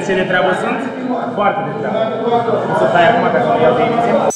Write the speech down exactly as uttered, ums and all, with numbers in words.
ce de treabă sunt? Foarte de treabă. O să tai acum ca să nu iau de inițiativă.